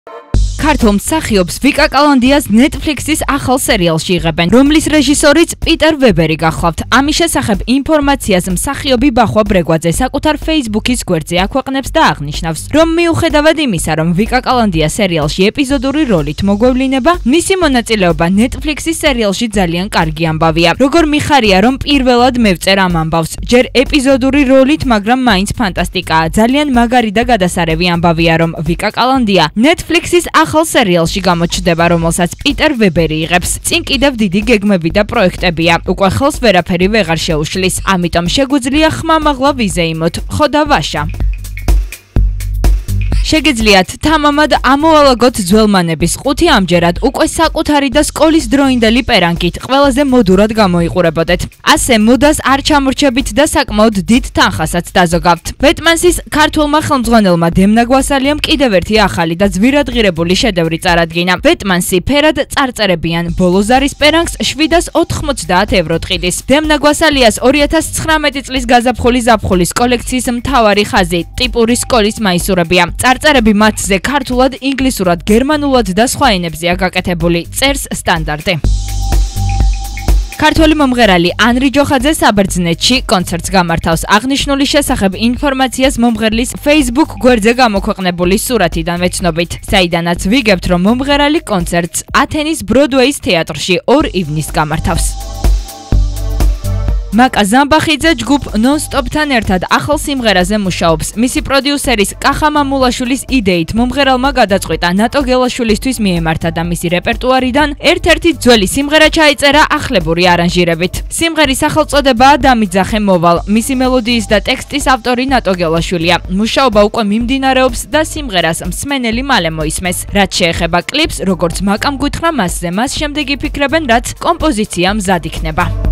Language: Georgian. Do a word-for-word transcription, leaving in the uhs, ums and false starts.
ქართულ მსახიობს ვიკა კალანდიას Netflix-ის ახალ სერიალში იღებენ, რომლის რეჟისორიც პიტერ ვებერი გახლავთ. ამის შესახებ ინფორმაციას მსახიობი ბახვა ბრეგვაძე საკუთარ Facebook-ის გვერდზე აქვეყნებს და აღნიშნავს, რომ მიუხედავად იმისა, რომ ვიკა კალანდია სერიალში ეპიზოდური როლით მოგვევლინება, მისი მონაწილეობა Netflix-ის სერიალში ძალიან კარგი ამბავია. როგორ მიხარია, რომ პირველად მევწერ ამ ამბავს, ჯერ ეპიზოდური როლით, მაგრამ მაინც ფანტასტიკაა. ძალიან მაგარი და გადასარევი ამბავია, რომ ვიკა კალანდია Netflix-ის ახალ სერიალში გამოჩნდება, რომელსაც პიტერ ვებერი იღებს. წინ კიდევ დიდი გეგმები და პროექტებია. უკვე ხელს ვერაფერი ვეღარ შეუშლის. ამიტომ შეგვიძლია ხმამაღლა ვიზე იმოთ, ხო და ვაშა. შეგიძლიათ თამამად ამოალაგოთ ძველმანების ყუთი ამჯერად უკვე საკუთარი და სკოლის დროინდელი პერანგით ყველაზე მოდურად გამოიყურებოდეთ. ასე მოდას არ ჩამორჩებით და საკმაოდ დიდ თანხასაც დაზოგავთ. ბეტმანსის ქართულმა ხელმძღვანელმა დემნა გვასალიამ კიდევ ერთი ახალი და ძვირადღირებული შედევრი წარადგინა. ბეტმანსი ფერად წარწერებიან ბოლო ზარის პერანგს შვიდას ოთხმოცდაათ ევრო ტყიდის. დემნა გვასალიას ორი ათას ცხრამეტი წლის გაზაფხული ზაფხულის კოლექციის მთავარი ხაზი ტიპური სკოლის მაისურებია. წარწერები მათზე ქართულად, ინგლისურად, გერმანულად და სხვა ენებზეა გაკეთებული. წერს სტანდარტი. ქართველი მომღერალი ანრი ჯოხაძე საბერძნეთში კონცერტს გამართავს. აღნიშნული შესახებ ინფორმაციას მომღერლის Facebook გვერდზე გამოქვეყნებული სურათიდან ვეცნობით, საიდანაც ვიგებთ, რომ მომღერალი კონცერტს ათენის ბროდვეის თეატრში ორ ივნისს გამართავს. მაკა ზამბახიძე ჯგუფ ნონ-სტოპთან ერთად ახალ სიმღერაზე მუშაობს. მისი პროდიუსერის კახა მამულაშვილის იდეით მომღერალმა გადაწყვიტა ნატო გელაშვილისთვის მიემართა და მისი რეპერტუარიდან ერთ-ერთი ძველი სიმღერა ჩაიწერა ახლებური არანჟირებით. სიმღერის სახელწოდებაა დამიძახე მოვალ. მისი მელოდიის და ტექსტის ავტორი ნატო გელაშვილია. მუშაობა უკვე მიმდინარეობს და სიმღერას მსმენელი მალე მოისმეს. რაც შეეხება კლიპს, როგორც მაკამ გითხრა მასზე, მას შემდეგ იფიქრებენ, რაც კომპოზიცია მზად იქნება.